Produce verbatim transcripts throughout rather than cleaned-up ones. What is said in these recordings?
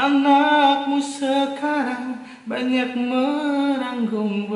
Anakmu sekarang banyak menanggung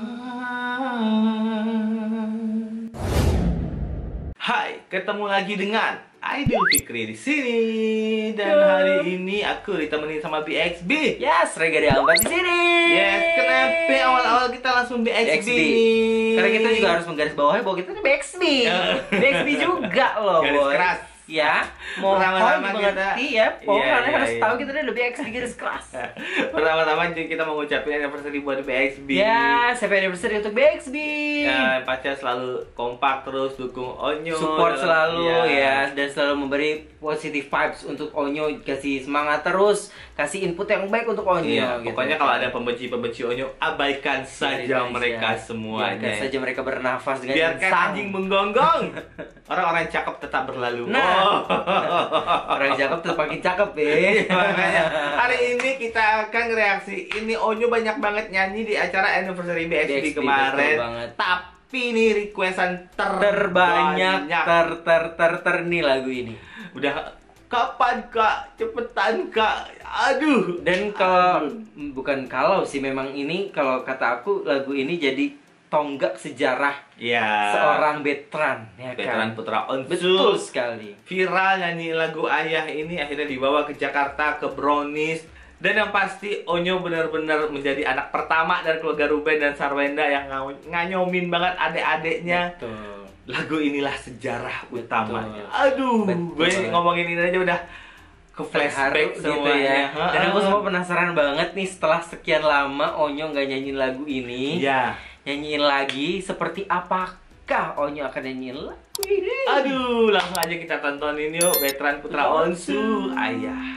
beban. Hai, ketemu lagi dengan Aidil Fikri di sini. Dan hari ini aku ditemenin sama B X B. Yes, Rega Diambat di sini. Yes, kenapa awal-awal kita langsung B X B? B X B. Karena kita juga harus menggarisbawahi bahwa kita ini B X B. B X B juga loh, Garis boy. keras. Ya, mohon Pertama-tama dimengerti kita- ya. Pokoknya Iya, kalian iya, harus iya. tahu kita ini udah B X B garis keras. Pertama-tama kita mau ngucapin anniversary buat B X B. Ya, happy anniversary untuk B X B. Ya, pacar selalu kompak terus, dukung Onyo, Support dalam- selalu ya. ya, dan selalu memberi positive vibes untuk Onyo, kasih semangat terus, kasih input yang baik untuk Onyo. Iya, gitu. pokoknya kalau ada pembenci-pembenci Onyo, abaikan saja Biarkan mereka saja. semuanya. Biarkan saja mereka bernafas dengan Biarkan insang. anjing menggonggong. Orang-orang cakep tetap berlalu. Nah. Oh. Orang cakep tuh makin cakep ya. Makanya hari ini kita akan reaksi. Ini Onyo banyak banget nyanyi di acara anniversary B X B, B X B, kemarin. betul banget. Tapi ini requestan Terbanyak terbanyak. ter ter ter ter nih lagu ini. Udah kapan kak? Cepetan kak. Aduh. Dan kalau bukan kalau sih, memang ini kalau kata aku lagu ini jadi tonggak sejarah Ya. seorang veteran, ya Veteran kan? Putra Onsu. Betul sekali. Viral nyanyi lagu Ayah ini akhirnya dibawa ke Jakarta, ke Brownies. Dan yang pasti Onyo benar-benar menjadi anak pertama dari keluarga Ruben dan Sarwenda yang ngaw- nganyomin banget adik-adiknya. Betul. Lagu inilah sejarah Betul. utamanya. Aduh, Betul. gue ngomongin ini aja udah ke flashback Terharu semuanya. gitu ya. Dan aku semua penasaran banget nih, setelah sekian lama Onyo nggak nyanyiin lagu ini, Iya. nyanyiin lagi, seperti apakah Onyo akan nyanyiin lagu ini? Aduh, langsung aja kita tontonin yuk Veteran Putra Onsu, Ayah.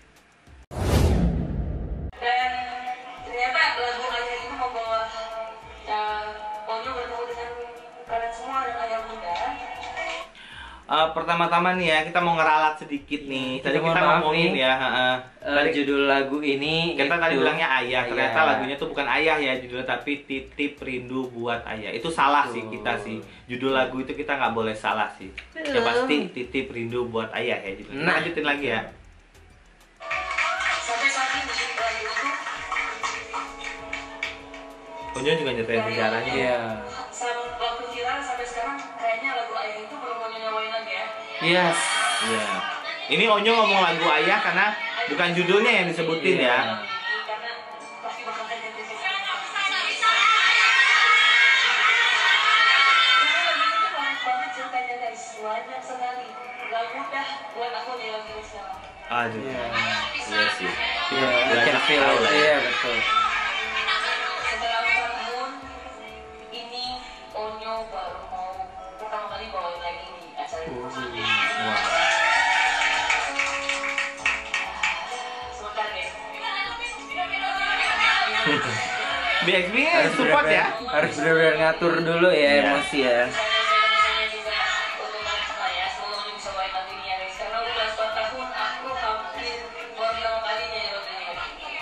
Dan ternyata lagu Ayah itu membawa uh, Onyo bertemu dengan kalian semua dan ayah bunda. Eh, pertama-tama nih ya, kita mau ngeralat sedikit nih. Tadi Kita kita, mohon maaf ngomongin nih. ya, heeh. Eh, Tadi judul lagu ini kita tadi itu- bilangnya Ayah, ternyata Ayah. lagunya tuh bukan Ayah ya judulnya, tapi Titip Rindu Buat Ayah. Itu salah sih Betul. kita sih. Judul lagu itu kita nggak boleh salah sih. Ya Betul. pasti Titip Rindu Buat Ayah ya judulnya. Nah. Lanjutin lagi ya. Sampai saat ini lagu itu Onyo juga nyetain sejarahnya. Iya. sama waktu viral sampai sekarang kayaknya lagu Ayah itu belum Onyo nyawain lagi ya. Yes. Iya. Ini Onyo ngomong lagu Ayah karena bukan judulnya yang disebutin Iya. ya. Karena pasti bakal kayak gitu. Banget ceritanya guys, banyak sekali. Gak mudah buat aku nyanyi sekarang. Aduh. Iya. Iya sih. Iya, Kita I can feel tahu it. lah ya. Iya, betul. Setelah empat tahun ini Onyo baru mau pertama kali bawain lagi di acara ini. Wah. Sebentar guys. B X B Harus support ya. benar-benar- Harus benar-benar ngatur dulu ya Iya. emosi ya. Saya juga untuk semua ya, semoga Onyo bisa bawain lagu ini ya guys. Karena udah empat tahun aku hampir baru pertama kalinya ya lagu ini.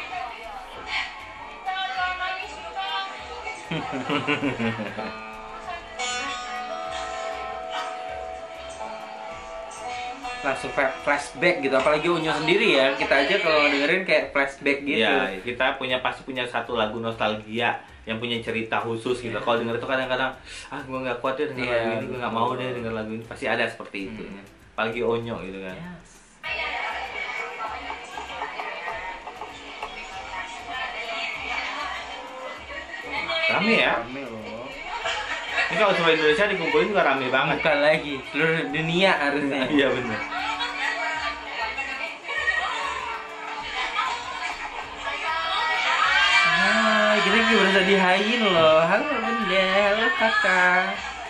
Langsung fa- flashback gitu, apalagi Onyo sendiri ya. Kita aja kalau dengerin kayak flashback gitu. Iya, kita punya pasti punya satu lagu nostalgia yang punya cerita khusus gitu. Kalau denger itu kadang-kadang, ah gue nggak kuat deh denger Iya, lagu ini, gue nggak mau betul. deh denger lagu ini. Pasti ada seperti itu. Hmm. Ya. Apalagi Onyo gitu kan. Yes. Rame ya. Rame loh. Ini kalau seluruh Indonesia dikumpulin juga rame banget. Bukan lagi, seluruh dunia harusnya. Iya bener. Ah, kita juga berasa dihain loh. Halo bunda, halo kakak.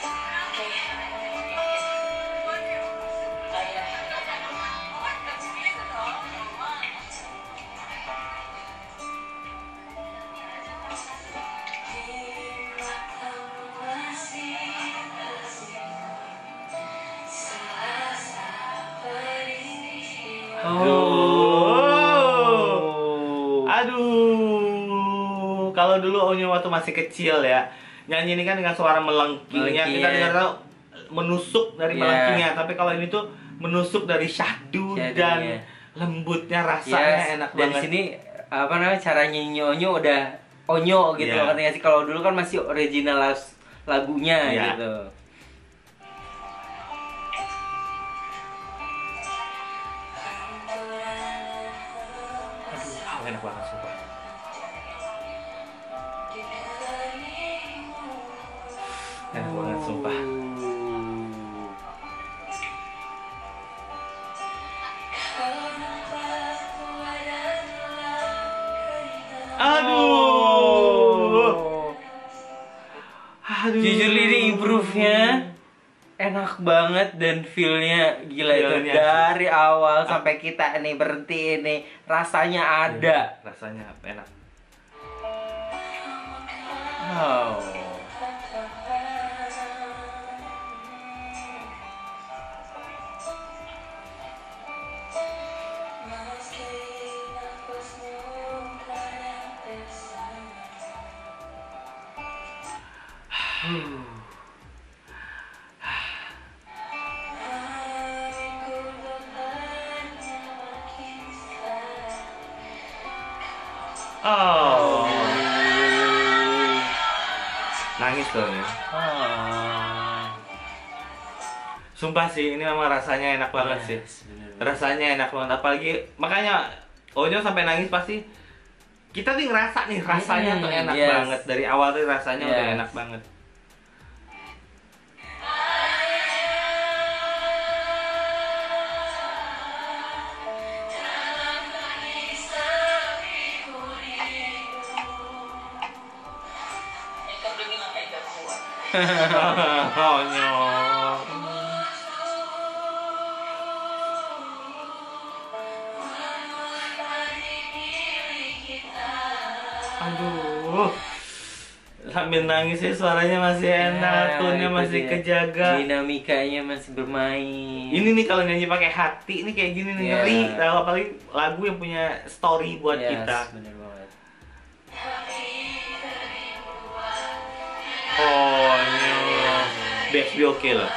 Oh. Aduh. Kalau dulu Onyo waktu masih kecil ya, nyanyi ini kan dengan suara melengkingnya. Melengking, Kita ya. dengar tahu menusuk dari Iya. melengkingnya, tapi kalau ini tuh menusuk dari syahdu Syahdu, dan iya. lembutnya rasanya Yes, enak dan banget. di sini apa namanya cara nyanyi Onyo udah Onyo gitu Iya. loh, ngerti nggak sih? Kalau dulu kan masih original las- lagunya Iya. gitu. Ah, enak banget sumpah. Enak banget sumpah. Aduh. Aduh. Jujur ini improve-nya enak banget dan feel-nya gila itu Feel-nya. dari awal sampai kita nih berhenti ini rasanya ada. Rasanya enak. Wow. Oh. Nangis dong ya. Ah. Sumpah sih ini memang rasanya enak banget sih. Yes, bener. Rasanya enak banget apalagi makanya Onyo sampai nangis pasti kita nih ngerasa nih rasanya Hmm, tuh enak yes. banget dari awal tuh rasanya udah Yes. enak banget. Eka udah bilang Eka kuat. Onyo. Aduh. Sambil nangis sih suaranya masih enak, Ya, tone-nya itu masih dia. kejaga. Dinamikanya masih bermain. Ini nih kalau nyanyi pakai hati ini kayak gini nih Iya. ngeri. Tahu apalagi lagu yang punya story buat Yes, kita. bener banget. Oh, B X B oke loh.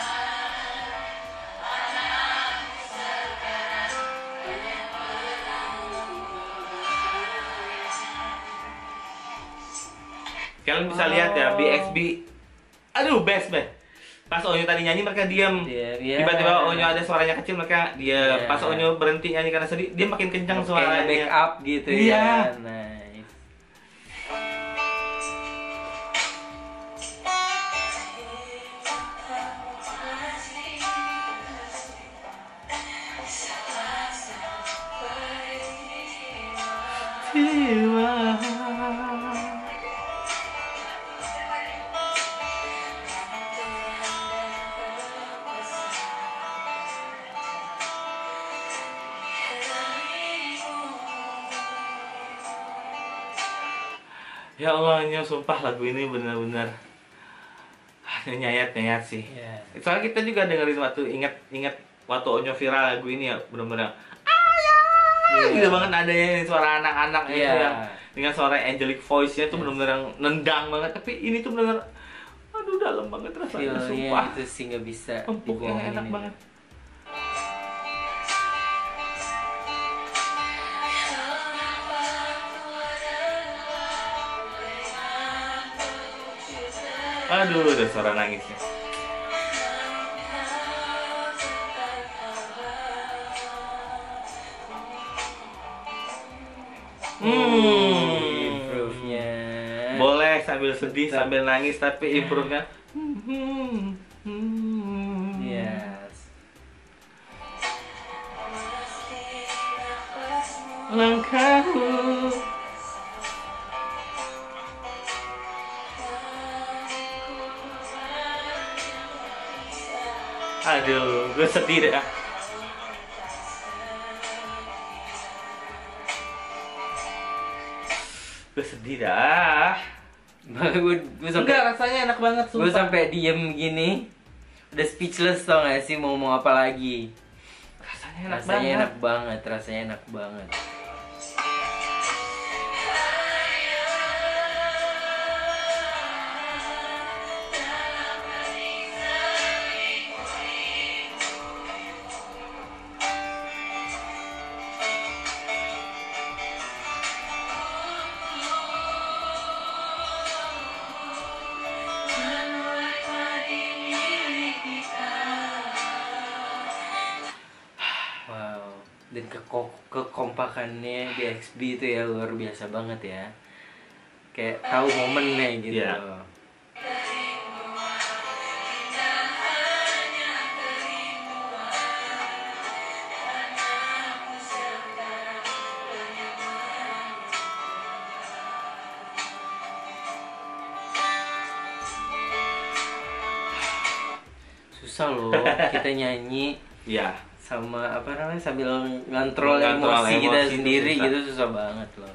Kalian bisa lihat ya B X B. Aduh, best best. Pas Onyo tadi nyanyi mereka diam. Diam, iya. Tiba-tiba Onyo ada suaranya kecil mereka dia. Iya. Pas Onyo berhenti nyanyi karena sedih, dia makin kencang Kayak suaranya. backup gitu Iya. ya. Nice. Ya Allah, Onyo, sumpah lagu ini benar-benar nyayat-nyayat sih. Iya. Soalnya kita juga dengerin waktu ingat ingat waktu Onyo viral lagu ini ya benar-benar ayah Iya. gitu banget nadanya suara anak-anak itu Iya. yang dengan suara angelic voice-nya tuh benar-benar yang nendang banget, tapi ini tuh benar-benar aduh dalam banget rasanya Feel-nya sumpah. itu sih nggak bisa Empuknya dibohongin enak ini. banget. Aduh, ada suara nangisnya. Hmm. Improve-nya. Boleh sambil sedih, sambil nangis, tapi improve-nya. Hmm. Yes. Langkahmu. Aduh, gue sedih deh. Gue sedih dah. gue gue sampai Enggak, rasanya enak banget gue sumpah. sampai diem gini udah speechless tau gak sih mau ngomong apa lagi. Rasanya enak Rasanya banget. enak banget, rasanya enak banget. kok kekompakannya di X B itu ya luar biasa banget ya. Kayak tahu momennya gitu. Iya. Susah loh kita nyanyi Iya. sama apa namanya sambil ngontrol Ngontrol emosi kita emosi itu sendiri susah. gitu susah banget loh.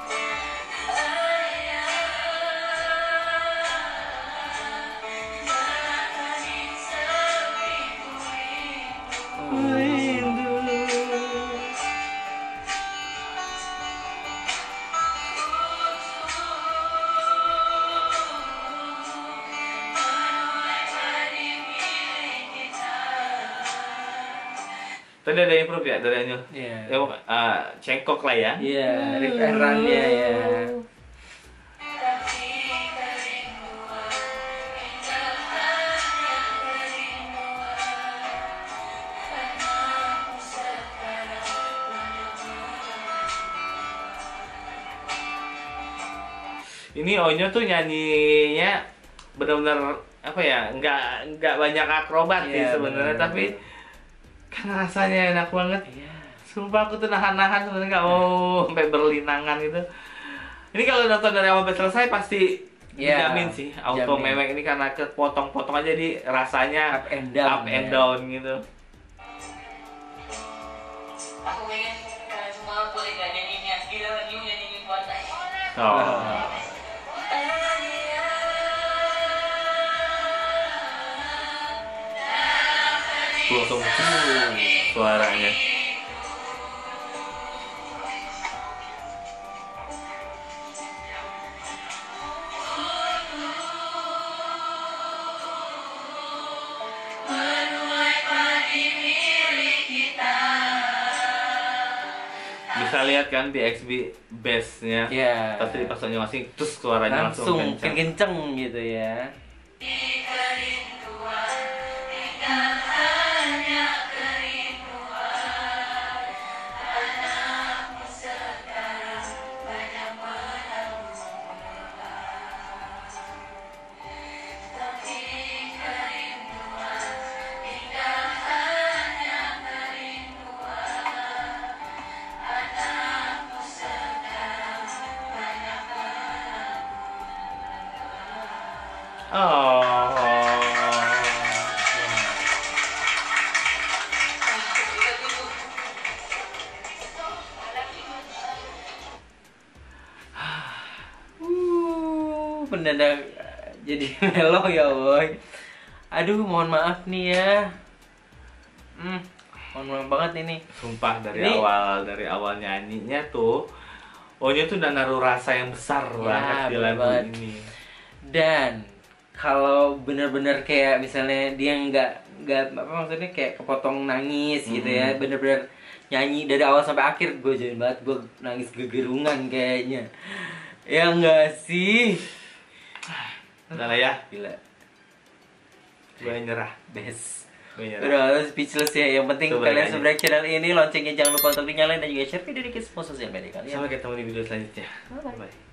Tadi ada improve ya dari Anyo? Iya. Ya, uh, cengkok lah ya. Iya, riff erangnya ya. Ini Onyo tuh nyanyinya benar-benar apa ya? Nggak nggak banyak akrobat sih Iya, sebenarnya, bener, tapi bener. kan rasanya enak banget. Iya. Sumpah aku tuh nahan-nahan sebenarnya nggak mau sampai berlinangan gitu. Ini kalau nonton dari awal sampai selesai pasti Iya, dijamin sih auto jamin. mewek ini karena kepotong-potong aja di rasanya Up and down, up and ya. down gitu. Aku pengen kalian semua boleh gak nyanyinya? Gila, New nyanyiin buat saya. Oh. Langsung uh, suaranya. Bisa lihat kan di X B bass-nya. Iya. Pasti pas Onyo masing terus suaranya langsung, Langsung kencang. kenceng gitu ya. Oh. Uh, mendadak jadi melo ya boy. Aduh, mohon maaf nih ya. Hmm, mohon maaf banget ini. Sumpah dari Ini- awal dari awal nyanyinya tuh Onyo tuh udah naruh rasa yang besar Ya, banget di bener lagu banget. ini. Dan kalau bener-bener kayak misalnya dia nggak nggak apa maksudnya kayak kepotong nangis gitu ya, Hmm. bener-bener nyanyi dari awal sampai akhir, gue jadi banget gue nangis gegerungan kayaknya. Ya enggak sih? Udah lah ya, Gila, gue nyerah. best. Gue nyerah. Udah speechless ya. Yang penting Coba kalian aja. subscribe channel ini, loncengnya jangan lupa untuk dinyalain dan juga share video ini ke semua sosial media kalian. Sampai ketemu di video selanjutnya. Bye.